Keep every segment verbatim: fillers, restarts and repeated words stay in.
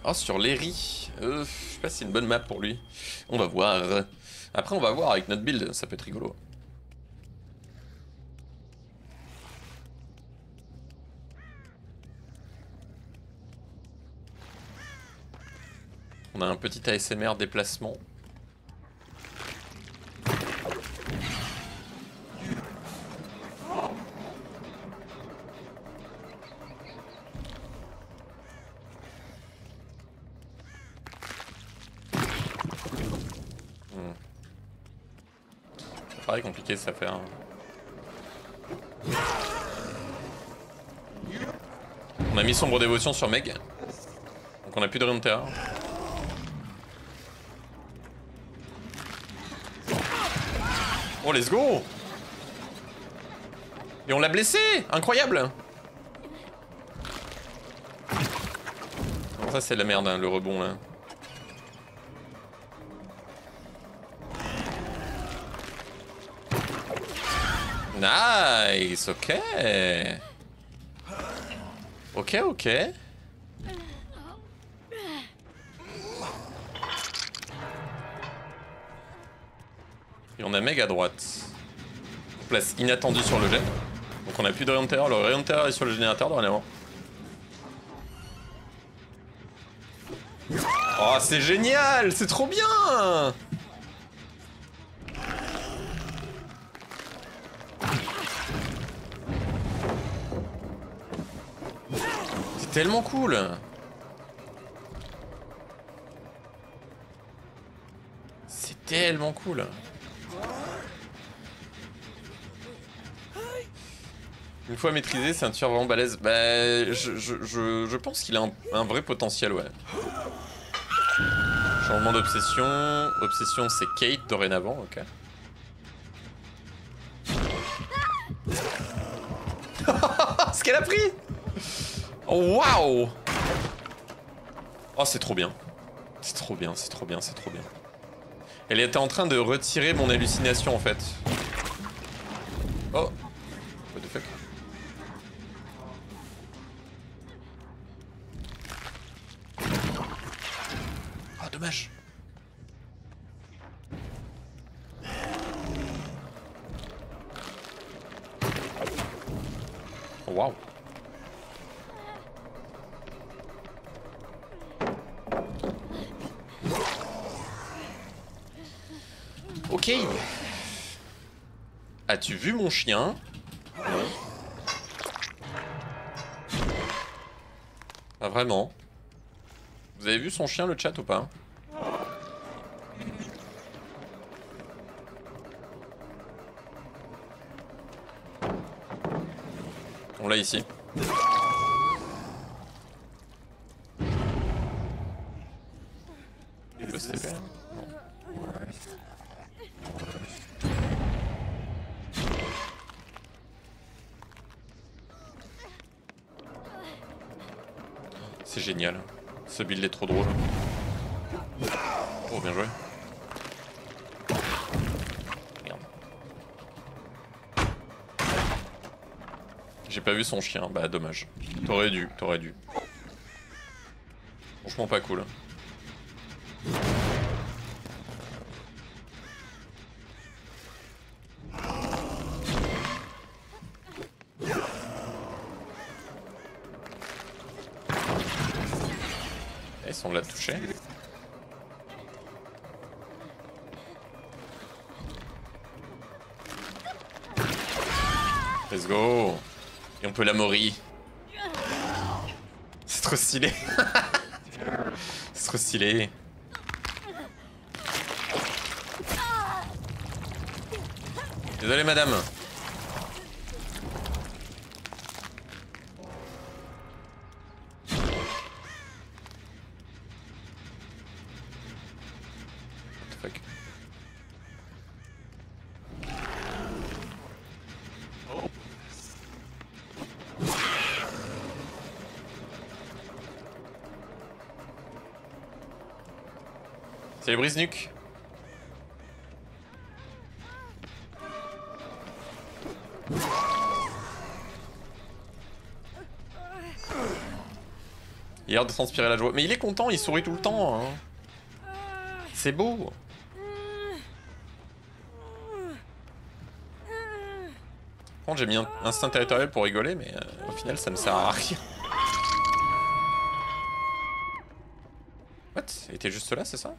Oh, sur Léry. Euh, je sais pas si c'est une bonne map pour lui. On va voir. Après, on va voir avec notre build, ça peut être rigolo. On a un petit A S M R déplacement. Hmm. Ça paraît compliqué cette affaire. On a mis sombre dévotion sur Meg. Donc on a plus de rayon de terreur. Oh, let's go! Et on l'a blessé! Incroyable! Ça, c'est la merde, hein, le rebond, là. Nice! Ok! Ok, ok. Et on a Meg à droite. Place inattendue sur le jet. Donc on a plus de rayon de terreur. Le rayon de terreur est sur le générateur dorénavant. Oh, c'est génial! C'est trop bien! C'est tellement cool! C'est tellement cool! Une fois maîtrisé, c'est un tueur vraiment balèze. Bah, je, je, je, je pense qu'il a un, un vrai potentiel, ouais. Changement d'obsession. Obsession, c'est Kate dorénavant, ok. Ce qu'elle a pris! Oh, waouh! Oh, c'est trop bien. C'est trop bien, c'est trop bien, c'est trop bien. Elle était en train de retirer mon hallucination, en fait. Oh! What the fuck? Oh, dommage. Oh, waouh. Ok. As-tu vu mon chien? Non. Pas vraiment. Vous avez vu son chien, le chat, ou pas? On l'a ici. Il peut se libérer. Non. C'est génial. Ce build est trop drôle. Oh, bien joué. Merde. J'ai pas vu son chien, bah dommage. T'aurais dû, t'aurais dû. Franchement pas cool. Et si on l'a touché. Let's go. Et on peut la mori. C'est trop stylé. C'est trop stylé. Désolé madame. What the fuck. C'est les brise-nuques. Il a l'air de transpirer la joie. Mais il est content, il sourit tout le temps. Hein. C'est beau. Par contre, j'ai mis un instinct territorial pour rigoler, mais euh, au final, ça ne sert à rien. What? Il était juste là, c'est ça?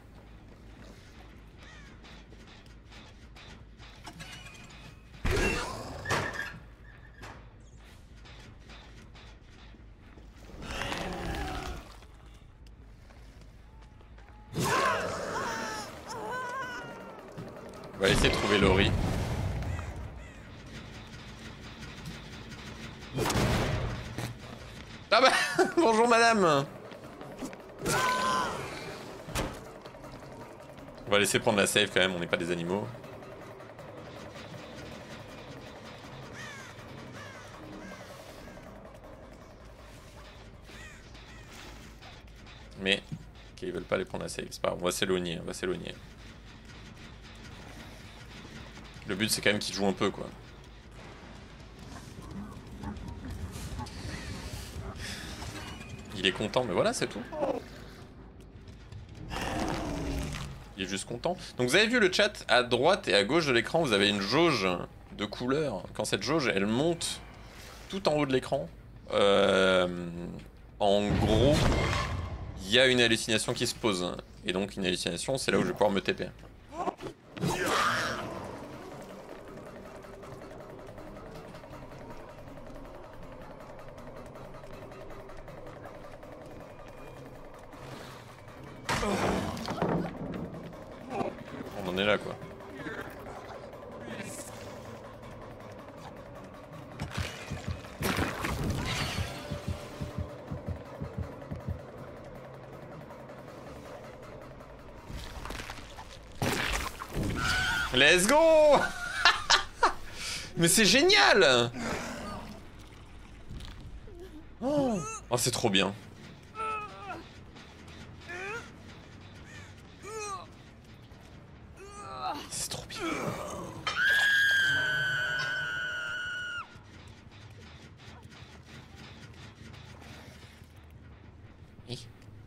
On va essayer de trouver Laurie. Ah bah bonjour madame. On va laisser prendre la save quand même, on n'est pas des animaux. Mais, ok, ils veulent pas aller prendre la save, c'est pas grave, on va s'éloigner, on va s'éloigner. Le but c'est quand même qu'ils jouent un peu quoi. Il est content, mais voilà, c'est tout. Il est juste content. Donc vous avez vu le chat, à droite et à gauche de l'écran, vous avez une jauge de couleur. Quand cette jauge, elle monte tout en haut de l'écran, euh, en gros, il y a une hallucination qui se pose. Et donc une hallucination, c'est là où je vais pouvoir me T P. On en est là quoi. Let's go. Mais c'est génial. Oh, oh c'est trop bien. C'est trop bien. Oui.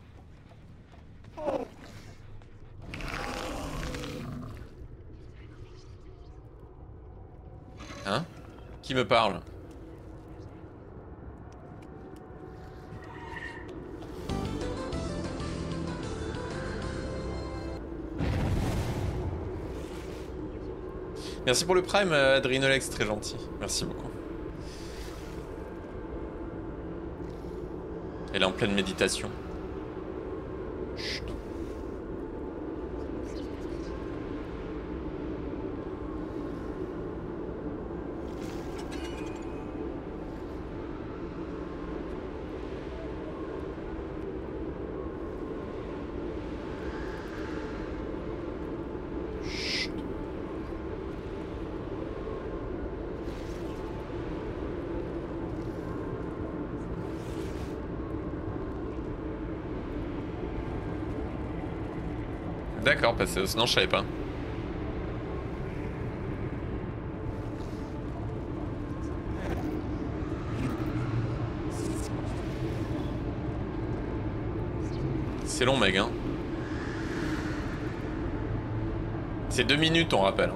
Hein? Qui me parle? Merci pour le prime, Adrinolex, très gentil. Merci beaucoup. Elle est en pleine méditation. Chut. D'accord, parce que sinon je savais pas. C'est long mec hein. C'est deux minutes on rappelle.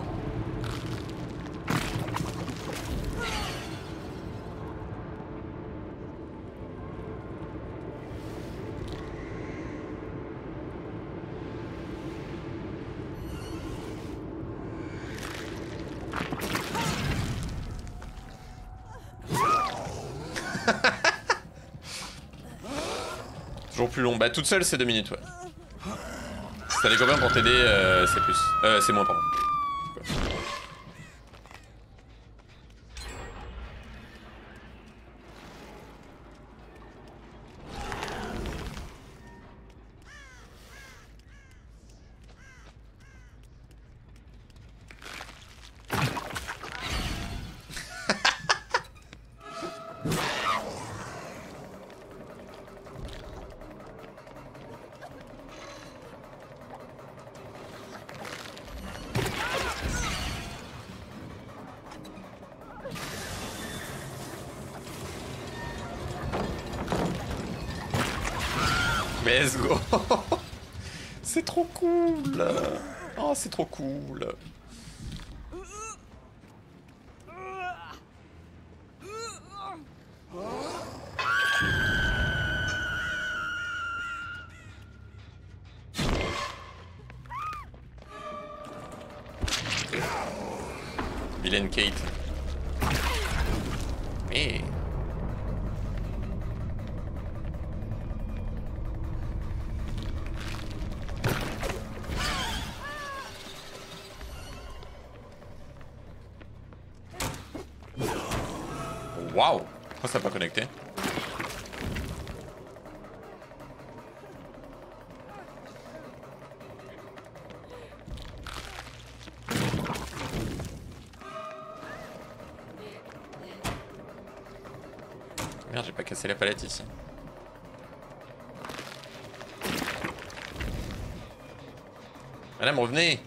Toujours plus long. Bah toute seule c'est deux minutes ouais. Si t'as des copains pour t'aider euh, c'est plus. Euh c'est moins pardon. Let's go. C'est trop cool. Oh, c'est trop cool. Vilaine Kate. Mais... Waouh! Pourquoi ça n'a pas connecté? Merde, j'ai pas cassé la palette ici. Madame, revenez!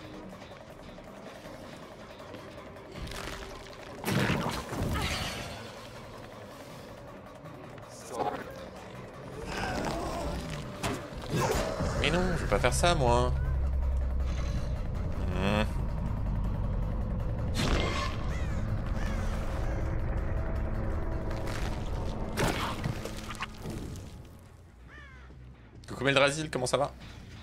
Mais non, je veux pas faire ça, moi. Mmh. Coucou Meldrasil, comment ça va?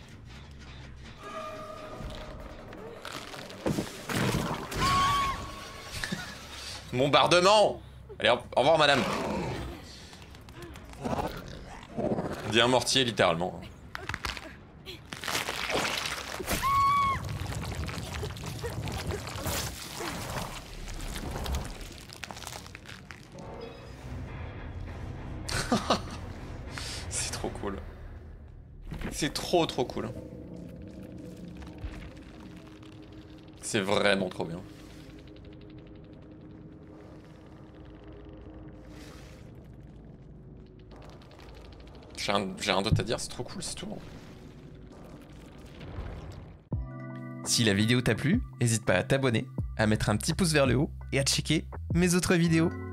Bombardement! Allez, au revoir, madame. Dit un mortier, littéralement. C'est trop cool. C'est trop trop cool. C'est vraiment trop bien. J'ai un, j'ai un doute à dire, c'est trop cool, c'est tout. Si la vidéo t'a plu, n'hésite pas à t'abonner, à mettre un petit pouce vers le haut et à checker mes autres vidéos.